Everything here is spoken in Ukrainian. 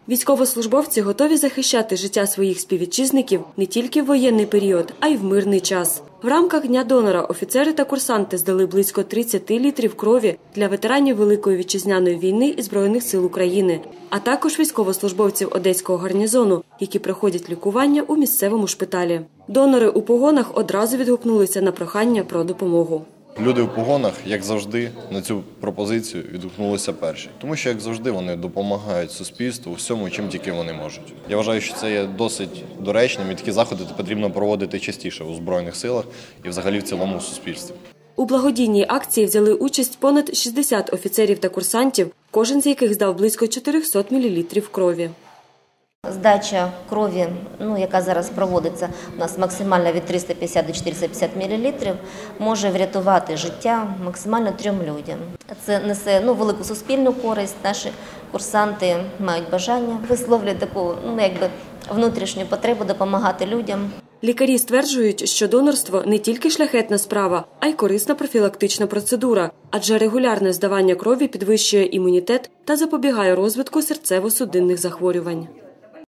Військовослужбовці готові захищати життя своїх співвітчизників не тільки в воєнний період, а й в мирний час. В рамках Дня донора офіцери та курсанти здали близько 30 літрів крові для ветеранів Великої Вітчизняної війни і Збройних сил України, а також військовослужбовців Одеського гарнізону, які проходять лікування у місцевому шпиталі. Донори у погонах одразу відгукнулися на прохання про допомогу. Люди в погонах, як завжди, на цю пропозицію відгукнулися перші. Тому що, як завжди, вони допомагають суспільству у всьому, чим тільки вони можуть. Я вважаю, що це є досить доречним і такі заходи потрібно проводити частіше у Збройних силах і взагалі в цілому суспільстві. У благодійній акції взяли участь понад 60 офіцерів та курсантів, кожен з яких здав близько 400 мл крові. Здача крові, яка зараз проводиться у нас максимально від 350 до 450 мл, може врятувати життя максимально 3 людям. Це несе велику суспільну користь. Наші курсанти мають бажання, висловлюють таку внутрішню потребу допомагати людям. Лікарі стверджують, що донорство не тільки шляхетна справа, а й корисна профілактична процедура, адже регулярне здавання крові підвищує імунітет та запобігає розвитку серцево-судинних захворювань.